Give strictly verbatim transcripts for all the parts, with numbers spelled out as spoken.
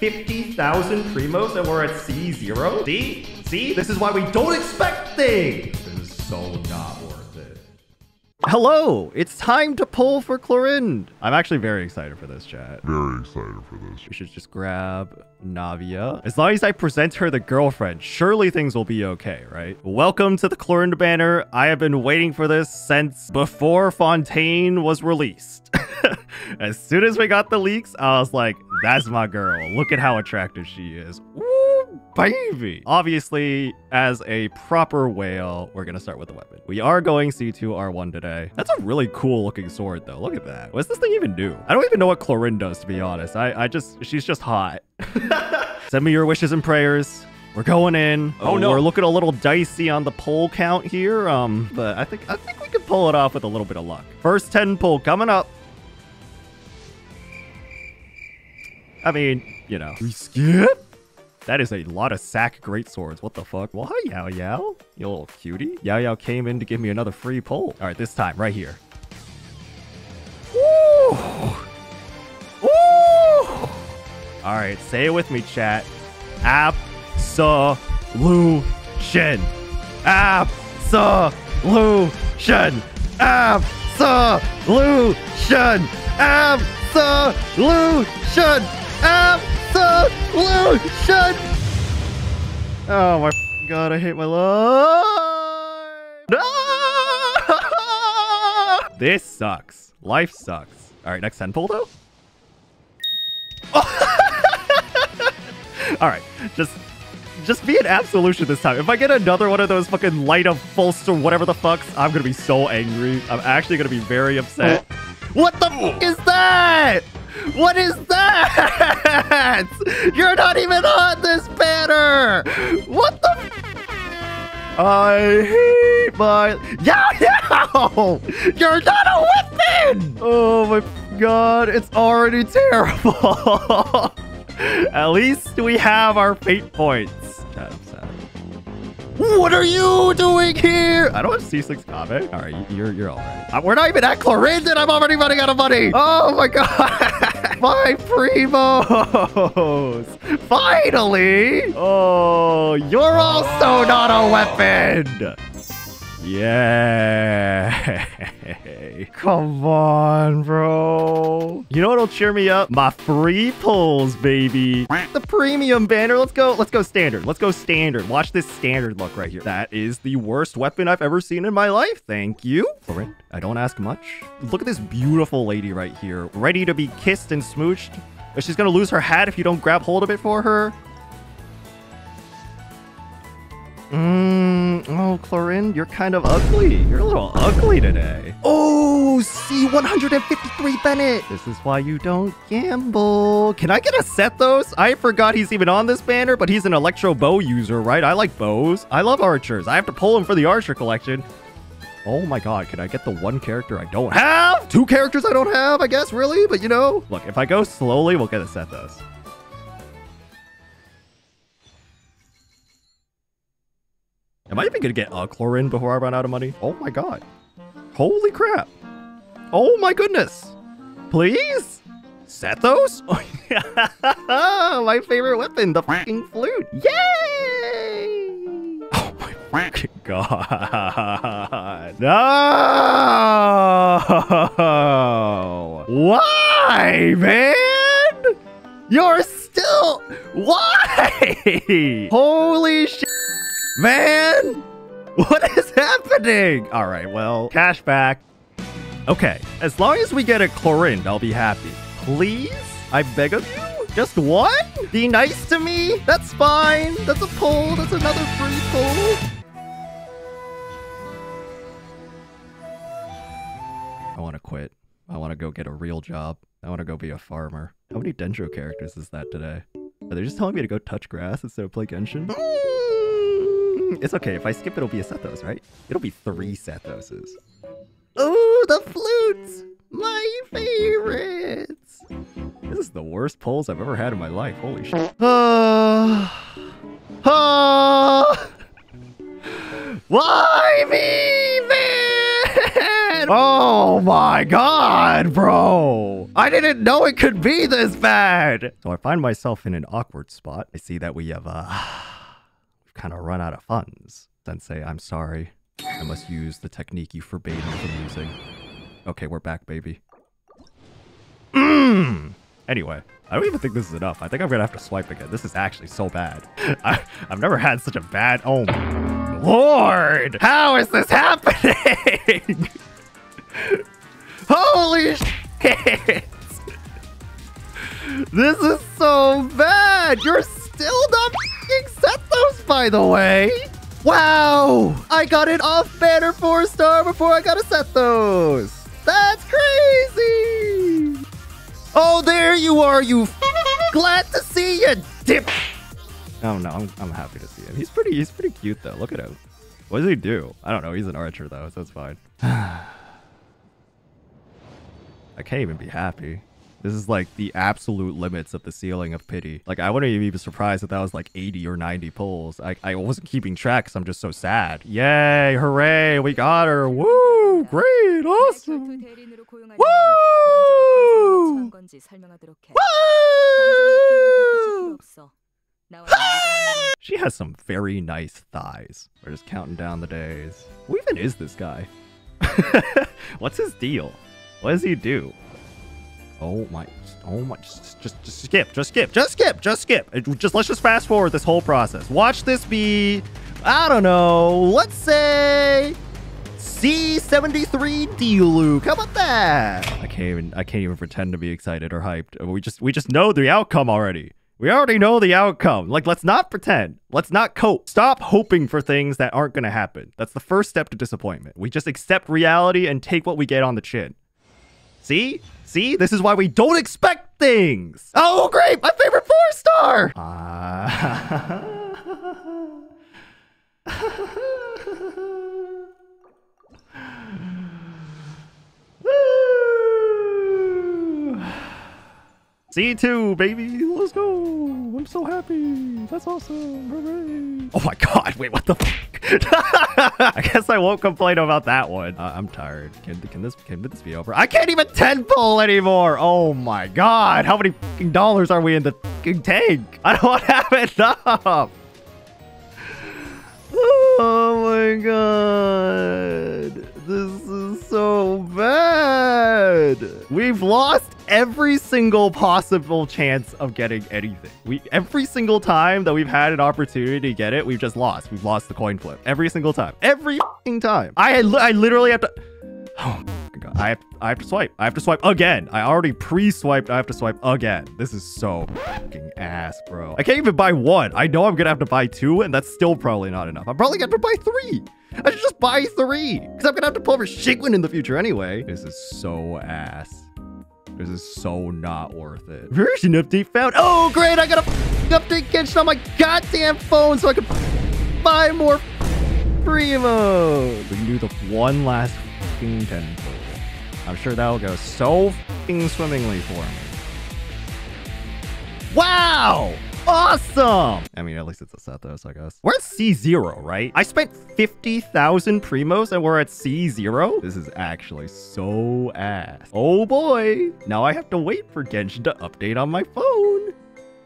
fifty thousand primos and we're at C zero? See? See? This is why we don't expect things. This is so not worth it. Hello, it's time to pull for Clorinde. I'm actually very excited for this, chat. Very excited for this. We should just grab Yoimiya. As long as I present her the girlfriend, surely things will be okay, right? Welcome to the Clorinde banner. I have been waiting for this since before Fontaine was released. As soon as we got the leaks, I was like, that's my girl. Look at how attractive she is. Ooh, baby. Obviously, as a proper whale, we're going to start with the weapon. We are going C two R one today. That's a really cool looking sword, though. Look at that. What does this thing even do? I don't even know what Clorinde does, to be honest. I, I just, she's just hot. Send me your wishes and prayers. We're going in. Oh, no. We're looking a little dicey on the pull count here. Um, but I think, I think we can pull it off with a little bit of luck. First ten pull coming up. I mean, you know. We skip? That is a lot of sack greatswords. What the fuck? Well, hi, Yao Yao. You little cutie. Yao Yao came in to give me another free pull. All right, this time, right here. Woo! Woo! All right, say it with me, chat. Absolution. Absolution. Absolution. Absolution. Absolution. Oh my god, I hate my life. No! This sucks. Life sucks. All right, next ten pull though. All right, just just be an absolution this time. If I get another one of those fucking light of false or whatever the fucks, I'm gonna be so angry. I'm actually gonna be very upset. What the fuck is that? What is that? You're not even on this banner. What the f I hate my... Yeah, yeah! You're not a weapon! Oh my god, it's already terrible. At least we have our fate points. Chat, I'm sad. What are you doing here? I don't have C six Kave. All right, you're you're all right. Uh, we're not even at Clorinde and I'm already running out of money. Oh my god. My primos. Finally. Oh, you're also not a weapon. Yeah. Come on, bro. You know what'll cheer me up? My free pulls, baby. The premium banner. Let's go. Let's go standard. Let's go standard. Watch this standard look right here. That is the worst weapon I've ever seen in my life. Thank you. Clorinde, I don't ask much. Look at this beautiful lady right here, ready to be kissed and smooched. She's gonna lose her hat if you don't grab hold of it for her. Mmm, oh, Clorinde, you're kind of ugly. You're a little ugly today. Oh, C one fifty-three Bennett. This is why you don't gamble. Can I get a set those? I forgot he's even on this banner, but he's an electro bow user, right? I like bows. I love archers. I have to pull him for the archer collection. Oh my god, can I get the one character I don't have? Two characters I don't have, I guess, really? But you know, look, if I go slowly, we'll get a set those. Am I even gonna get a Clorinde before I run out of money? Oh my god. Holy crap. Oh my goodness. Please? Set those? Oh, my favorite weapon, the fucking flute. Yay! Oh my fucking god. No! Why, man? You're still... Why? Holy shit. Man, what is happening? All right, well, cash back. Okay, as long as we get a Clorinde, I'll be happy. Please? I beg of you? Just one? Be nice to me? That's fine. That's a pull. That's another free pull. I want to quit. I want to go get a real job. I want to go be a farmer. How many Dendro characters is that today? Are they just telling me to go touch grass instead of play Genshin? It's okay. If I skip, it'll be a Sethos, right? It'll be three Sethoses. Oh, the flutes! My favorites! This is the worst pulls I've ever had in my life. Holy shit. Uh, uh, why me, man? again. Oh my god, bro. I didn't know it could be this bad. So I find myself in an awkward spot. I see that we have, uh, we've kind of run out of funds. Sensei, I'm sorry. I must use the technique you forbade me from using. Okay, we're back, baby. Mmm. Anyway, I don't even think this is enough. I think I'm gonna have to swipe again. This is actually so bad. I, I've never had such a bad... Oh, my Lord! How is this happening? Holy shit! This is so bad! You're still not f***ing set those, by the way! Wow! I got an off-banner four star before I got to set those! That's crazy! Oh, there you are, you f glad to see you, dip! Oh no, I'm, I'm happy to see him. He's pretty, he's pretty cute though. Look at him. What does he do? I don't know. He's an archer though, so it's fine. I can't even be happy. This is like the absolute limits of the ceiling of pity. Like, I wouldn't even be surprised if that was like eighty or ninety pulls. I, I wasn't keeping track because I'm just so sad. Yay, hooray, we got her. Woo, great, awesome. Woo! Woo! She has some very nice thighs. We're just counting down the days. Who even is this guy? What's his deal? What does he do? Oh my, oh my, just, just, just skip, just skip, just skip, just skip. It, just, let's just fast forward this whole process. Watch this be, I don't know, let's say C seventy-three D-Luke. How about that? I can't even, I can't even pretend to be excited or hyped. We just, we just know the outcome already. We already know the outcome. Like, let's not pretend. Let's not cope. Stop hoping for things that aren't going to happen. That's the first step to disappointment. We just accept reality and take what we get on the chin. See? See? This is why we don't expect things. Oh, great. My favorite four star. Uh... C two, baby. Let's go. I'm so happy. That's awesome. Hooray. Oh my god. Wait, what the fuck? I guess I won't complain about that one. Uh, I'm tired. Can, can this can this be over? I can't even ten pull anymore. Oh my god. How many fucking dollars are we in the fucking tank? I don't have enough. Oh my god. This is so bad. We've lost every single possible chance of getting anything. We every single time that we've had an opportunity to get it, we've just lost. We've lost the coin flip every single time. Every fucking time. I I literally have to. Oh my god. I have I have to swipe. I have to swipe again. I already pre-swiped. I have to swipe again. This is so fucking ass, bro. I can't even buy one. I know I'm gonna have to buy two, and that's still probably not enough. I'm probably gonna have to buy three. I should just buy three, because I'm gonna have to pull for Shigwin in the future anyway. This is so ass. This is so not worth it. Version update found. Oh, great. I got to update Genshin on my goddamn phone so I can buy more Primos. We can do the one last fucking ten pull. I'm sure that'll go so fucking swimmingly for me. Wow. Awesome. I mean, at least it's a Sethos, I guess. We're at C zero, right? I spent fifty thousand Primos and we're at C zero? This is actually so ass. Oh boy. Now I have to wait for Genshin to update on my phone.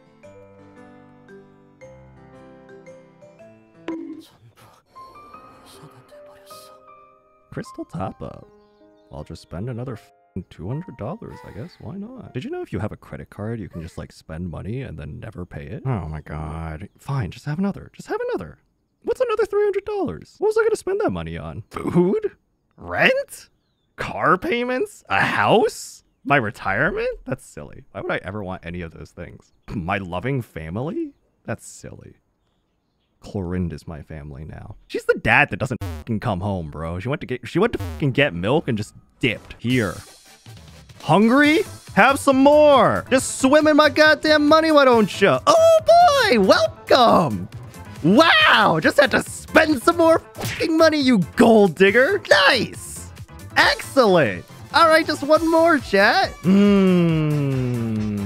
Crystal top up. I'll just spend another two hundred dollars, I guess. Why not? Did you know if you have a credit card, you can just like spend money and then never pay it? Oh my god. Fine, just have another. Just have another. What's another three hundred dollars? What was I gonna spend that money on? Food? Rent? Car payments? A house? My retirement? That's silly. Why would I ever want any of those things? My loving family? That's silly. Clorinde is my family now. She's the dad that doesn't fucking come home, bro. She went to get she went to fucking get milk and just dipped. Here. Hungry? Have some more. Just swim in my goddamn money, why don't you? Oh boy, welcome. Wow, just had to spend some more fucking money, you gold digger. Nice. Excellent. All right, just one more, chat. Mmm.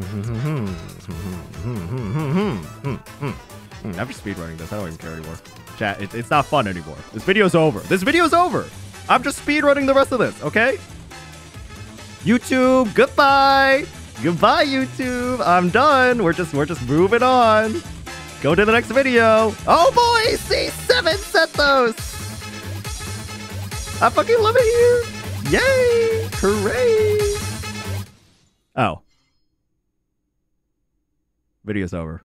I'm just speedrunning this. I don't even care anymore. Chat, it, it's not fun anymore. This video's over. This video's over. I'm just speedrunning the rest of this, okay? YouTube, goodbye. Goodbye, YouTube. I'm done. We're just we're just moving on. Go to the next video. Oh boy, C seven set those. I fucking love it here. Yay! Hooray! Oh. Video's over.